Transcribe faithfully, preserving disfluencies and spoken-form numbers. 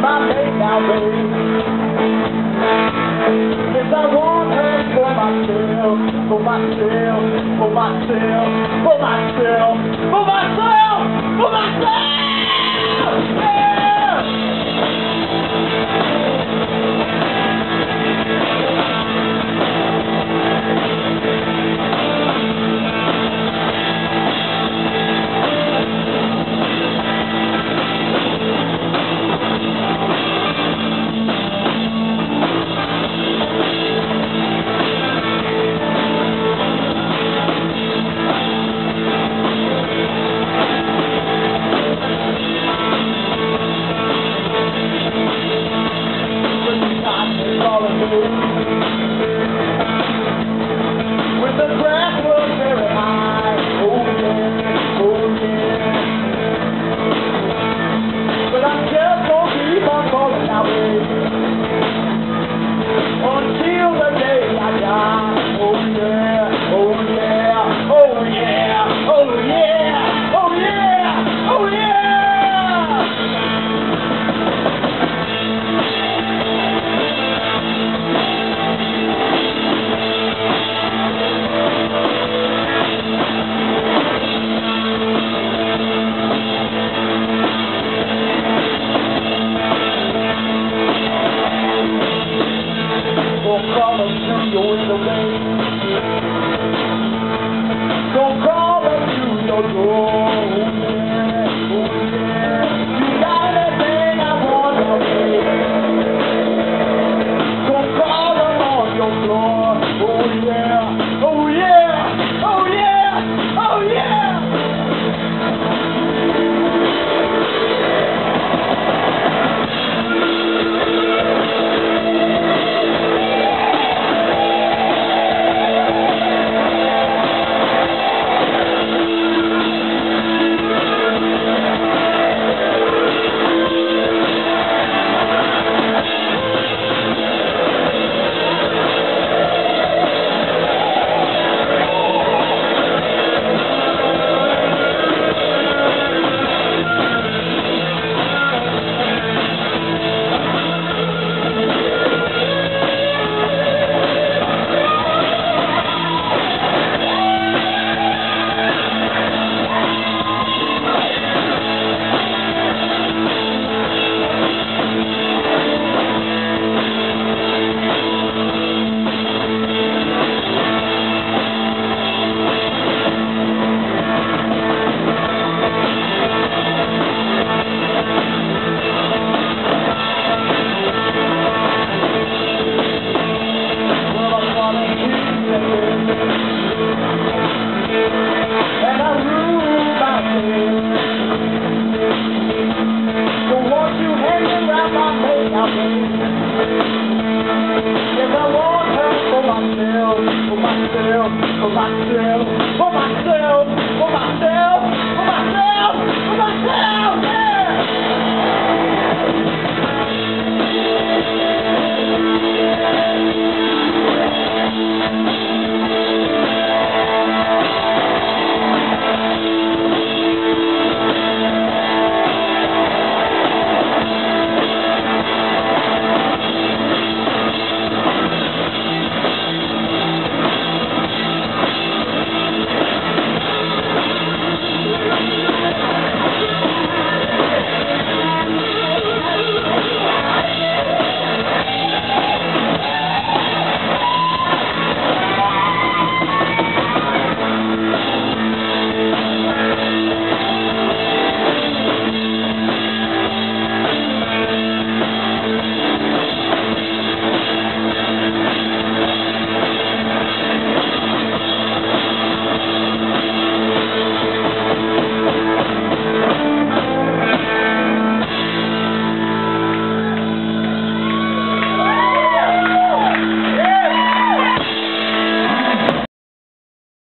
my mate now, baby. Yes, I want her for myself, for myself, for myself, for myself, for myself, for myself. Yeah! When the grass was very high, oh yeah, oh yeah. But I'm just gonna keep on calling out, baby, until the day I die. Oh yeah, oh yeah, oh yeah, oh yeah, oh yeah, oh yeah. Don't call us to your window, baby. Don't call us to your door. Oh yeah, oh yeah. You got anything I want, oh baby. Don't call them on your floor. Oh yeah, oh yeah, oh yeah, oh yeah. And I rule my head. Don't want you hanging around my head now, baby. Yes, I want her for myself, for myself, for myself, for myself, for myself, for myself, for myself, yeah!